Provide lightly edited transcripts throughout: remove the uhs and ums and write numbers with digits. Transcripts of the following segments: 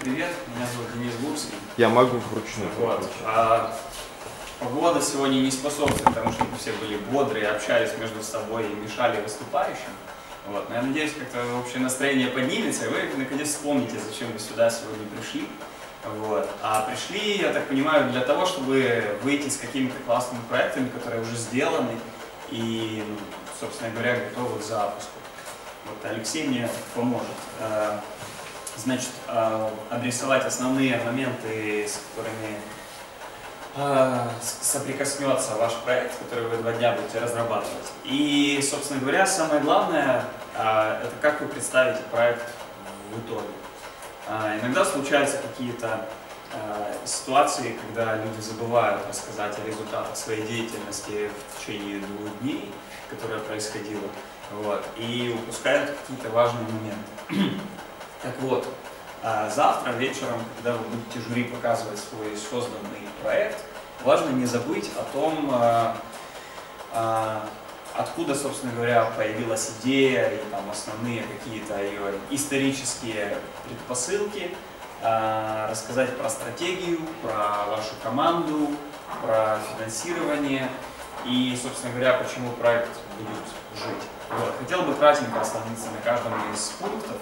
привет, меня зовут Денис Гурский. Я могу вручную. Вот. Погода сегодня не способствует тому, чтобы все были бодрые, общались между собой и мешали выступающим. Вот. Но я надеюсь, как-то общее настроение поднимется, и вы наконец вспомните, зачем вы сюда сегодня пришли. Вот. А пришли, я так понимаю, для того, чтобы выйти с какими-то классными проектами, которые уже сделаны и, собственно говоря, готовы к запуску. Вот Алексей мне поможет. Значит, обрисовать основные моменты, с которыми соприкоснется ваш проект, который вы 2 дня будете разрабатывать. И, собственно говоря, самое главное, это как вы представите проект в итоге. Иногда случаются какие-то ситуации, когда люди забывают рассказать о результатах своей деятельности в течение 2 дней, которая происходила, вот, и упускают какие-то важные моменты. Так вот, завтра вечером, когда вы будете жюри показывать свой созданный проект, важно не забыть о том, откуда, собственно говоря, появилась идея и там основные какие-то ее исторические предпосылки, рассказать про стратегию, про вашу команду, про финансирование и, собственно говоря, почему проект будет жить. Вот. Хотел бы кратенько остановиться на каждом из пунктов.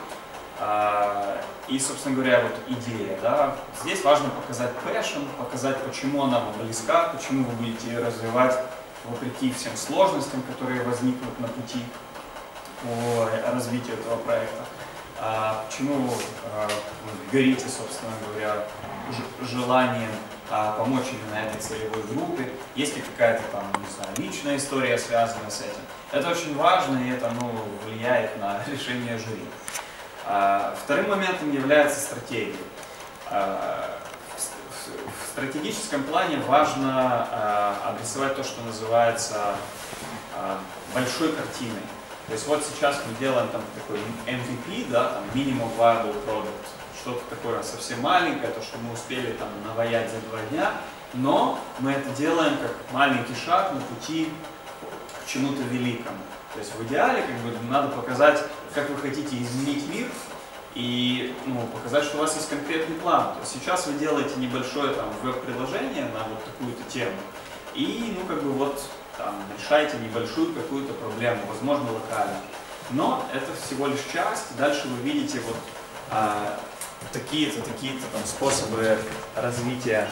И, собственно говоря, вот идея. Да? Здесь важно показать passion, показать, почему она вам близка, почему вы будете развивать вопреки всем сложностям, которые возникнут на пути по развитию этого проекта. Почему вы горите, собственно говоря, желанием помочь именно этой целевой группе, есть ли какая-то там, не знаю, личная история, связанная с этим. Это очень важно, и это влияет на решение жюри. Вторым моментом является стратегия. В стратегическом плане важно обрисовать то, что называется большой картиной. То есть вот сейчас мы делаем там такой MVP, да, там Minimum Viable Product, что-то такое совсем маленькое, то, что мы успели там наваять за 2 дня, но мы это делаем как маленький шаг на пути к чему-то великому. То есть в идеале надо показать, как вы хотите изменить мир, и показать, что у вас есть конкретный план. То есть сейчас вы делаете небольшое веб-приложение на вот такую-то тему, и решаете небольшую какую-то проблему, возможно, локально. Но это всего лишь часть. Дальше вы видите вот такие-то способы развития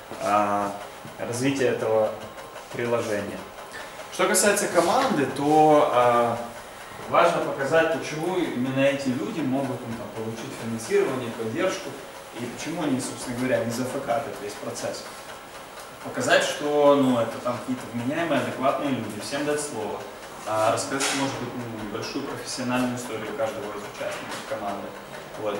этого приложения. Что касается команды, то важно показать, почему именно эти люди могут получить финансирование, поддержку, и почему они, собственно говоря, не зафакапят весь процесс. Показать, что это какие-то вменяемые, адекватные люди, всем дать слово. Рассказать, может быть, небольшую профессиональную историю каждого из участников команды. Вот.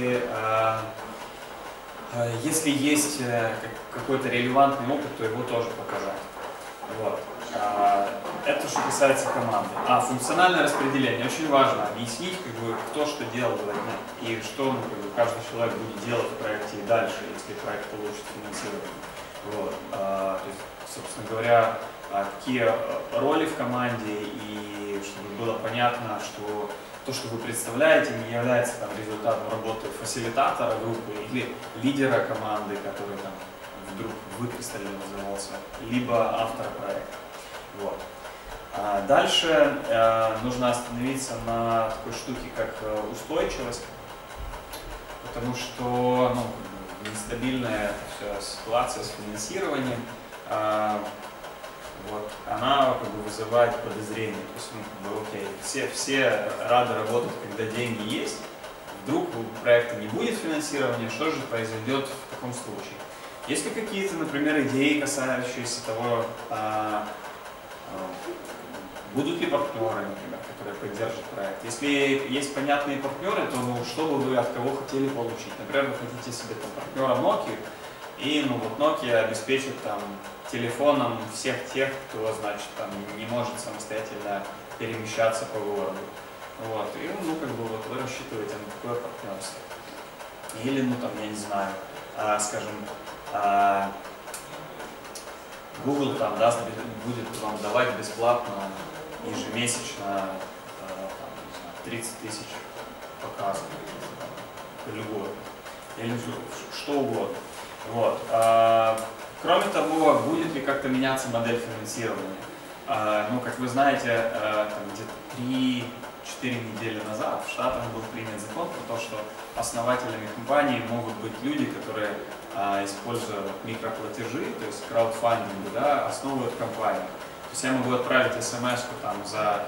Если есть какой-то релевантный опыт, то его тоже показать. Вот. Это что касается команды. Функциональное распределение. Очень важно объяснить, кто что делал 2 дня и что каждый человек будет делать в проекте и дальше, если проект получит финансирование. Вот. То есть, собственно говоря, какие роли в команде, и чтобы было понятно, что то, что вы представляете, не является результатом работы фасилитатора группы или лидера команды, который вдруг выкристаллизовался, либо автора проекта. Вот. Дальше нужно остановиться на такой штуке, как устойчивость, потому что нестабильная ситуация с финансированием, она вызывает подозрения. То есть, все рады работать, когда деньги есть, вдруг у проекта не будет финансирования, что же произойдет в таком случае? Есть ли какие-то, например, идеи, касающиеся того, будут ли партнеры, например, которые поддержат проект? Если есть понятные партнеры, то что бы вы от кого хотели получить? Например, вы хотите себе партнера Nokia, и Nokia обеспечит телефоном всех тех, кто, не может самостоятельно перемещаться по городу. Вот. И вы рассчитываете на такое партнерство. Или, я не знаю, скажем, Google будет вам давать бесплатно ежемесячно 30 000 показов любого. или что угодно. Вот. Кроме того, будет ли как-то меняться модель финансирования? Ну, как вы знаете, где-то 3-4 недели назад в Штатах был принят закон про то, что основателями компании могут быть люди, которые, используя микроплатежи, то есть краудфандинг, да, основывают компанию. То есть я могу отправить смс-ку за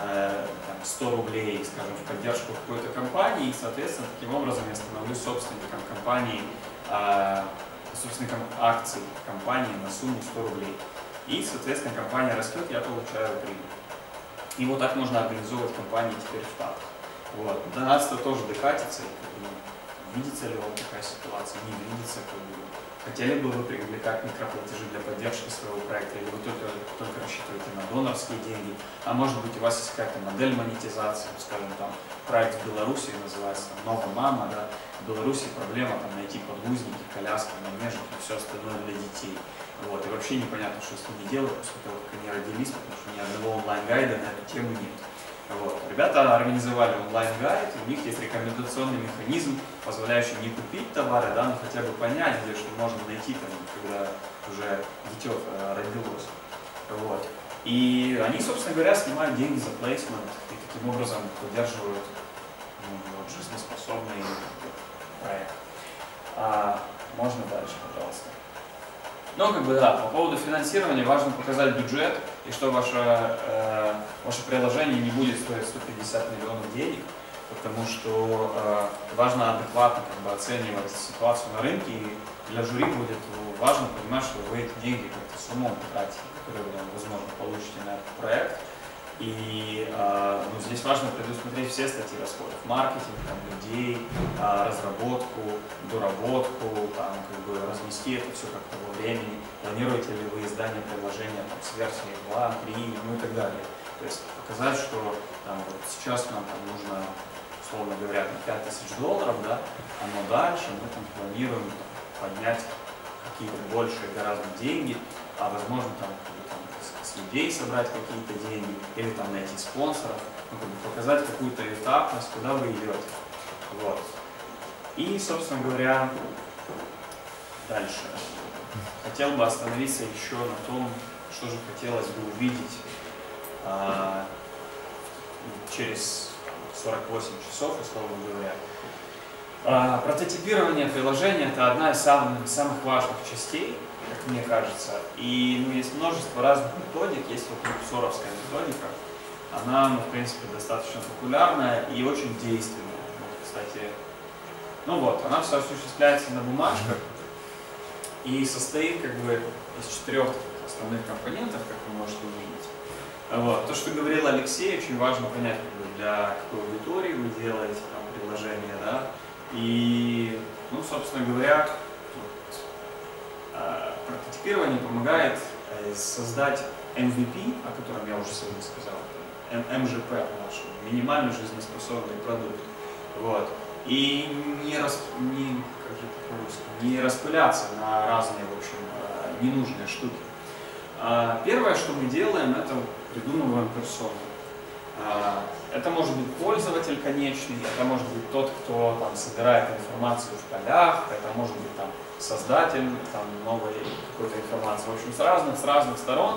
100 рублей, скажем, в поддержку какой-то компании, и, соответственно, таким образом я становлюсь собственником компании, собственником акций компании на сумму 100 рублей. И, соответственно, компания растет, я получаю прибыль. И вот так можно организовывать компании теперь в Штатах. Вот. До нас это тоже докатится. Видится ли вам такая ситуация? Не видится. Хотели бы вы привлекать микроплатежи для поддержки своего проекта, или вы только рассчитываете на донорские деньги, а может быть у вас есть какая-то модель монетизации, скажем, там проект в Беларуси называется «Новая мама», да? В Беларуси проблема найти подгузники, коляски, манежи и все остальное для детей. Вот. И вообще непонятно, что с ними делать, после того, как они родились, потому что ни одного онлайн-гайда на эту тему нет. Вот. Ребята организовали онлайн-гайд, у них есть рекомендационный механизм, позволяющий не купить товары, да, но хотя бы понять, где что можно найти, когда уже дитё родилось. Вот. И они, собственно говоря, снимают деньги за плейсмент и таким образом поддерживают жизнеспособный проект. Можно дальше, пожалуйста. Но да, по поводу финансирования важно показать бюджет, и что ваше приложение не будет стоить 150 миллионов денег, потому что важно адекватно оценивать ситуацию на рынке, и для жюри будет важно понимать, что вы эти деньги как-то с умом потратите, которые вы, возможно, получите на этот проект. И здесь важно предусмотреть все статьи расходов: маркетинг, людей, разработку, доработку, размести это все как-то во времени, планируете ли вы издание приложения с версией 2, 3, ну и так далее. То есть показать, что сейчас нам нужно, условно говоря, $5000, да, но дальше мы планируем поднять какие-то большие гораздо деньги, а возможно с людей собрать какие-то деньги или найти спонсоров, показать какую-то этапность, куда вы идете. Вот. И, собственно говоря, дальше. Хотел бы остановиться еще на том, что же хотелось бы увидеть через 48 часов, условно говоря. Прототипирование приложения – это одна из самых важных частей, как мне кажется. И есть множество разных методик. Есть люксоровская методика. Она, в принципе, достаточно популярная и очень действенная. Кстати, она все осуществляется на бумажках и состоит из 4 основных компонентов, как вы можете увидеть. То, что говорил Алексей, очень важно понять, для какой аудитории вы делаете приложение, да. И, собственно говоря, прототипирование помогает создать MVP, о котором я уже сегодня сказал, МЖП, наш минимальный жизнеспособный продукт. Вот. И не распыляться на разные, в общем, ненужные штуки. Первое, что мы делаем, это придумываем персону. Это может быть пользователь конечный, это может быть тот, кто собирает информацию в полях, это может быть создатель новой какой-то информации. В общем, с разных сторон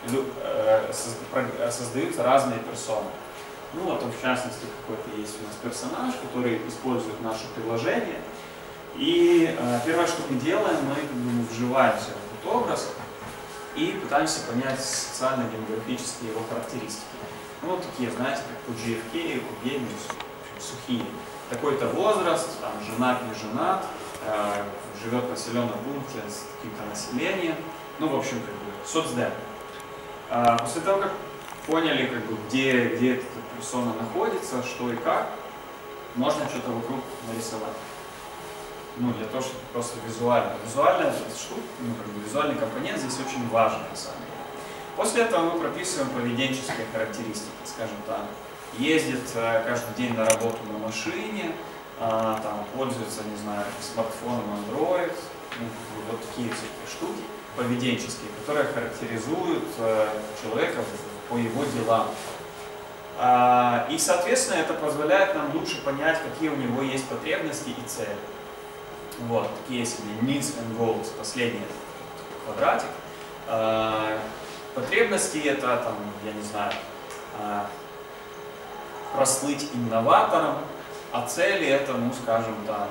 создаются разные персоны. В частности, какой-то есть у нас персонаж, который использует наше приложение. И первое, что мы делаем, мы вживаемся в этот образ и пытаемся понять социально-демографические его характеристики. Такие, знаете, как у GFK, у Геймус, сухие. Такой-то возраст, женат, не женат, живет в населенном пункте с каким-то населением. В общем, соцдем. После того, как поняли, где эта персона находится, что и как, можно что-то вокруг нарисовать. Для того, чтобы просто визуально. Визуальная штука, визуальный компонент здесь очень важен, на самом деле. После этого мы прописываем поведенческие характеристики, скажем так. Ездит каждый день на работу на машине, пользуется, не знаю, смартфоном Android, вот такие всякие штуки поведенческие, которые характеризуют человека по его делам. И, соответственно, это позволяет нам лучше понять, какие у него есть потребности и цели. Вот, такие есть needs and goals, последний квадратик. Потребности это, там, я не знаю, прослыть инноватором, а цели это, ну, скажем, там,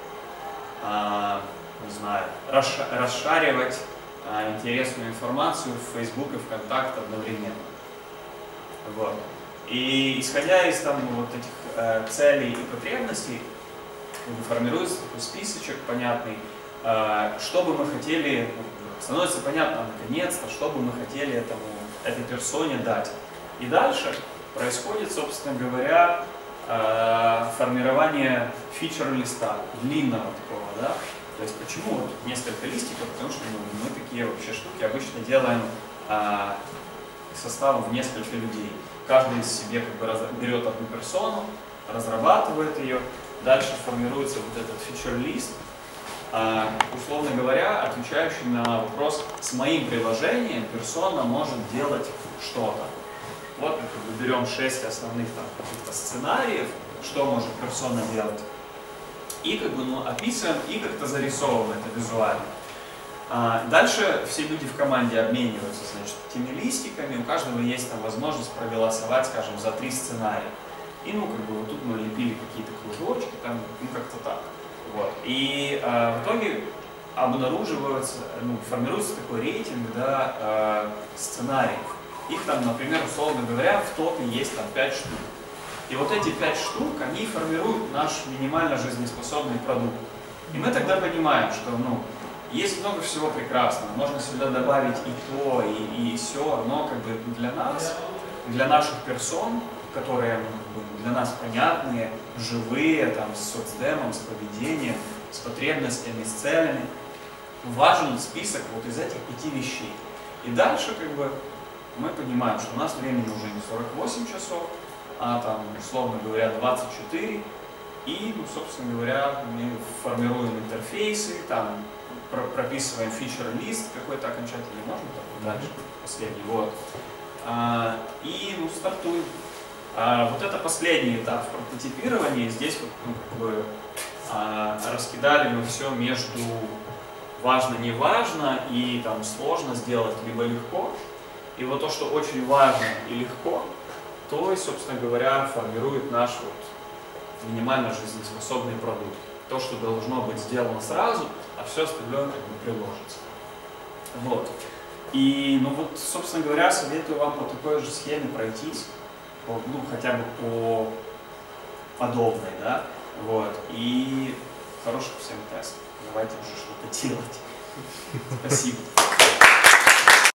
не знаю, расшаривать интересную информацию в Facebook и ВКонтакте одновременно. Вот. И исходя из там, вот этих целей и потребностей, формируется такой списочек понятный, что бы мы хотели, становится понятно наконец-то, что бы мы хотели этой персоне дать. И дальше происходит, собственно говоря, формирование фичер-листа, длинного такого, да. То есть почему вот несколько листиков? Потому что мы такие вообще штуки обычно делаем составом в несколько людей. Каждый из себе как бы берет одну персону, разрабатывает ее, дальше формируется вот этот фичер-лист, условно говоря, отвечающий на вопрос: с моим приложением персона может делать что-то. Вот мы как бы берем 6 основных каких-то сценариев, что может персона делать, и как бы, описываем и как-то зарисовываем это визуально. Дальше все люди в команде обмениваются, значит, этими листиками, у каждого есть там возможность проголосовать, скажем, за 3 сценария. И как бы вот тут мы лепили какие-то кружочки, там, как-то так. Вот. И в итоге обнаруживается, формируется такой рейтинг, да, сценариев. Их там, например, условно говоря, в топе есть там 5 штук. И вот эти 5 штук, они формируют наш минимально жизнеспособный продукт. И мы тогда понимаем, что, есть много всего прекрасного, можно сюда добавить и то, и все, но как бы для нас, для наших персон, которые для нас понятные, живые, там, с соцдемом, с поведением, с потребностями, с целями, важен список вот из этих 5 вещей. И дальше как бы мы понимаем, что у нас времени уже не 48 часов, а там, условно говоря, 24, и, собственно говоря, мы формируем интерфейсы, там, прописываем фичер-лист какой-то окончательный, можно так дальше, последний, вот, и, стартуем. Вот это последний этап прототипирования, здесь вот, как бы, раскидали мы все между важно-не важно и там сложно сделать, либо легко. И вот то, что очень важно и легко, то, собственно говоря, формирует наш вот минимально жизнеспособный продукт. То, что должно быть сделано сразу, а все остальное как бы приложится. Вот. И, вот, собственно говоря, советую вам по такой же схеме пройтись, хотя бы по подобной, да, вот. И хороших всем тестов. Давайте уже что-то делать. Спасибо.